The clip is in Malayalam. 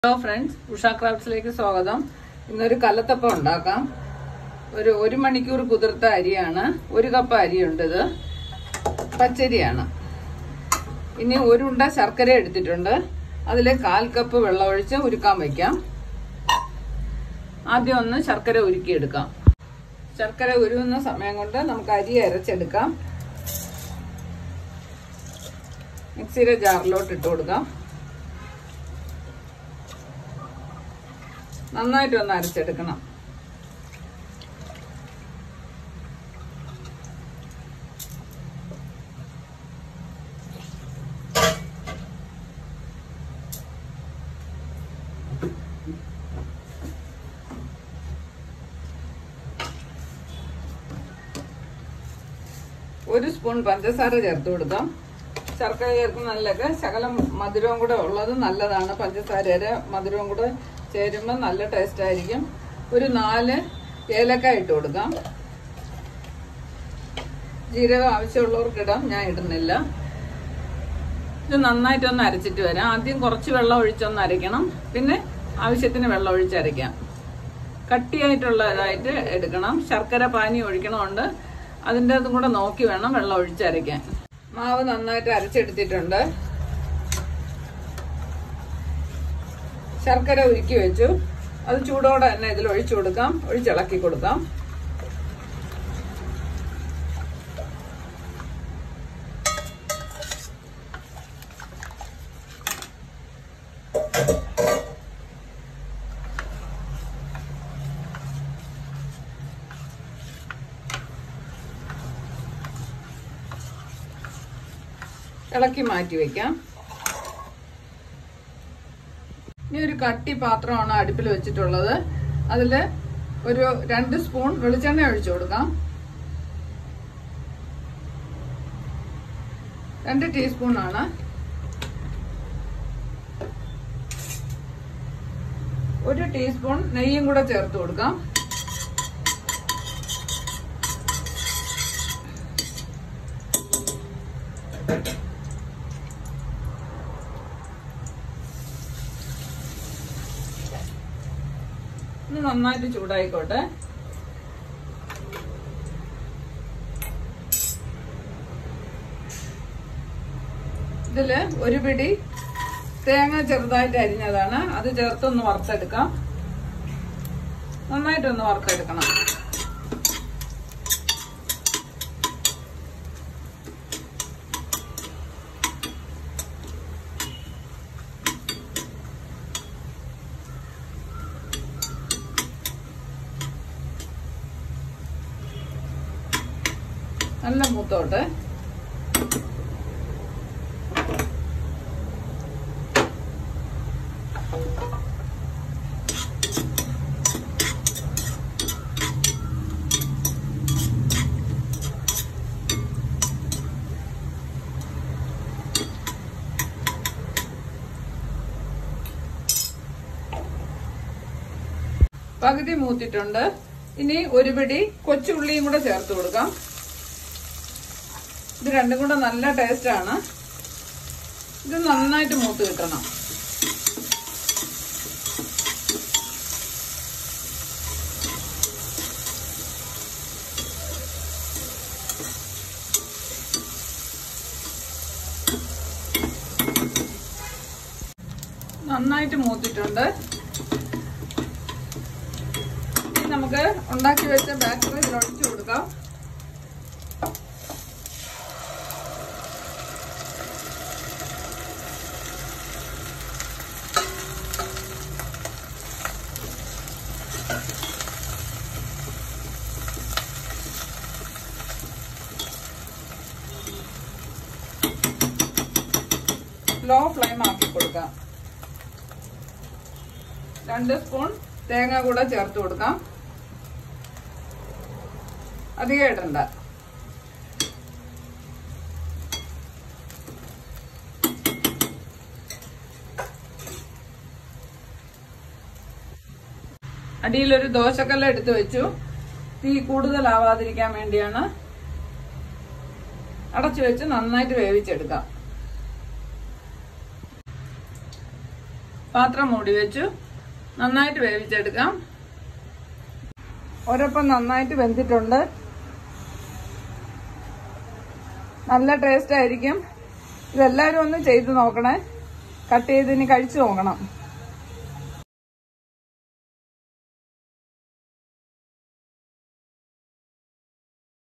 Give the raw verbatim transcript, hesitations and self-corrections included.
ഹലോ ഫ്രണ്ട്സ്, ഉഷ ക്രാഫ്റ്റ്സിലേക്ക് സ്വാഗതം. ഇന്നൊരു കലത്തപ്പം ഉണ്ടാക്കാം. ഒരു ഒരു മണിക്കൂർ കുതിർത്ത അരിയാണ്. ഒരു കപ്പ് അരിയുണ്ട്. ഇത് പച്ചരിയാണ്. ഇനി ഒരു ഉണ്ട ശർക്കര എടുത്തിട്ടുണ്ട്. അതിൽ കാൽ കപ്പ് വെള്ളം ഒഴിച്ച് ഉരുക്കാൻ വയ്ക്കാം. ആദ്യം ഒന്ന് ശർക്കര ഉരുക്കിയെടുക്കാം. ശർക്കര ഉരുകുന്ന സമയം കൊണ്ട് നമുക്ക് അരി അരച്ചെടുക്കാം. മിക്സിയുടെ ജാറിലോട്ട് ഇട്ട് കൊടുക്കാം. നന്നായിട്ടൊന്ന് അരച്ചെടുക്കണം. ഒരു സ്പൂൺ പഞ്ചസാര ചേർത്ത് കൊടുക്കാം. ശർക്കര ചേർക്കുന്നതിലൊക്കെ ശകലം മധുരവും കൂടെ ഉള്ളത് നല്ലതാണ്. പഞ്ചസാരയുടെ മധുരവും കൂടെ ചേരുമ്പോൾ നല്ല ടേസ്റ്റ് ആയിരിക്കും. ഒരു നാല് ഏലക്കായ ഇട്ട് കൊടുക്കാം. ജീരകം ആവശ്യമുള്ളവർക്ക് ഇടാം, ഞാൻ ഇടുന്നില്ല. ഇത് നന്നായിട്ടൊന്ന് അരച്ചിട്ട് വരാം. ആദ്യം കുറച്ച് വെള്ളം ഒഴിച്ചൊന്ന് അരയ്ക്കണം. പിന്നെ ആവശ്യത്തിന് വെള്ളം ഒഴിച്ചരയ്ക്കാം. കട്ടിയായിട്ടുള്ളതായിട്ട് എടുക്കണം. ശർക്കര പാനി ഒഴിക്കണമുണ്ട്. അതിൻ്റെ അതും കൂടെ നോക്കി വേണം വെള്ളം ഒഴിച്ചരയ്ക്കാൻ. മാവ് നന്നായിട്ട് അരച്ചെടുത്തിട്ടുണ്ട്. ശർക്കര ഉരുക്കി വെച്ചു. അത് ചൂടോടെ തന്നെ ഇതിൽ ഒഴിച്ചു കൊടുക്കാം. ഒഴിച്ചിളക്കി കൊടുക്കാം. ഇളക്കി മാറ്റി വെക്കാം. ഇനി ഒരു കട്ടി പാത്രമാണ് അടുപ്പിൽ വെച്ചിട്ടുള്ളത്. അതിൽ ഒരു രണ്ട് സ്പൂൺ വെളിച്ചെണ്ണ ഒഴിച്ചു കൊടുക്കാം. രണ്ട് ടീസ്പൂൺ ആണ്. ഒരു ടീസ്പൂൺ നെയ്യും കൂടെ ചേർത്ത് കൊടുക്കാം. ഇത് നന്നായിട്ട് ചൂടായിക്കോട്ടെ. ഇതില് ഒരു പിടി തേങ്ങ ചെറുതായിട്ട് അരിഞ്ഞതാണ്. അത് ചേർത്തൊന്ന് വറുത്തെടുക്കാം. നന്നായിട്ടൊന്ന് വറുത്തെടുക്കണം. നല്ല മൂത്തോട്ട്. പകുതി മൂത്തിട്ടുണ്ട്. ഇനി ഒരു പിടി കൊച്ചുള്ളിയും കൂടെ ചേർത്ത് കൊടുക്കാം. ഇത് രണ്ടും കൂടെ നല്ല ടേസ്റ്റ് ആണ്. ഇത് നന്നായിട്ട് മൂത്ത് കിട്ടണം. നന്നായിട്ട് മൂത്തിട്ടുണ്ട്. ഇനി നമുക്ക് ഉണ്ടാക്കി വെച്ച ബാറ്ററി ഇതിൽ ഒഴിച്ചു കൊടുക്കാം. ലോ ഫ്ലെയിം ആക്കി കൊടുക്കാം. രണ്ട് സ്പൂൺ തേങ്ങ കൂടെ ചേർത്ത് കൊടുക്കാം. അധികം ഇടണ്ട. അടിയിലൊരു ദോശക്കല്ല് എടുത്തു വെച്ചു. തീ കൂടുതലാവാതിരിക്കാൻ വേണ്ടിയാണ്. അടച്ചു വെച്ച് നന്നായിട്ട് വേവിച്ചെടുക്കാം. പാത്രം മൂടി വെച്ചു. നന്നായിട്ട് വേവിച്ചെടുക്കാം. ഒരപ്പം നന്നായിട്ട് വെന്തിട്ടുണ്ട്. നല്ല ടേസ്റ്റ് ആയിരിക്കും. ഇതെല്ലാവരും ഒന്ന് ചെയ്ത് നോക്കണേ. കട്ട് ചെയ്ത് ഇനി കഴിച്ചു നോക്കണം.